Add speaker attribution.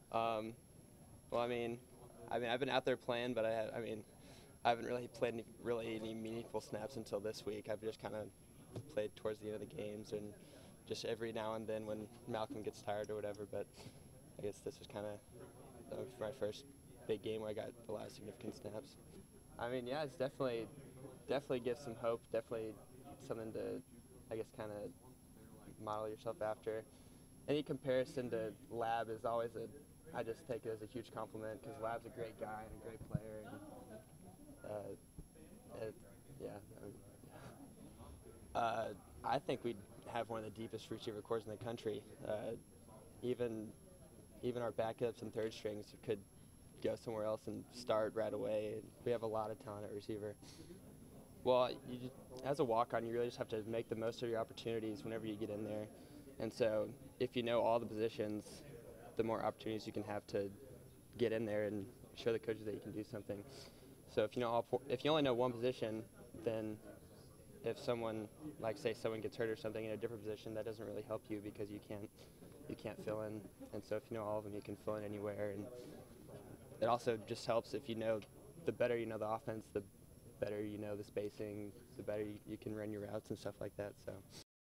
Speaker 1: Um, well, I've been out there playing, but I haven't really played any meaningful snaps until this week. I've just kind of played towards the end of the games and just every now and then when Malcolm gets tired or whatever. But I guess this was kind of my first big game where I got a lot of significant snaps. Yeah, it's definitely gives some hope. Definitely something to, I guess, kind of model yourself after. Any comparison to Lab is always I just take it as a huge compliment because Lab's a great guy and a great player. And, it, yeah. I think we'd have one of the deepest receiver cores in the country. Even even our backups and third strings could go somewhere else and start right away. We have a lot of talent at receiver. Well, as a walk-on, you really just have to make the most of your opportunities whenever you get in there. And so if you know all the positions, the more opportunities you can have to get in there and show the coaches that you can do something. So if you only know one position, then if someone, like say someone gets hurt or something in a different position, that doesn't really help you because you can't fill in. And so if you know all of them, you can fill in anywhere. And it also just helps if the better you know the offense, the better you know the spacing, the better you can run your routes and stuff like that. So.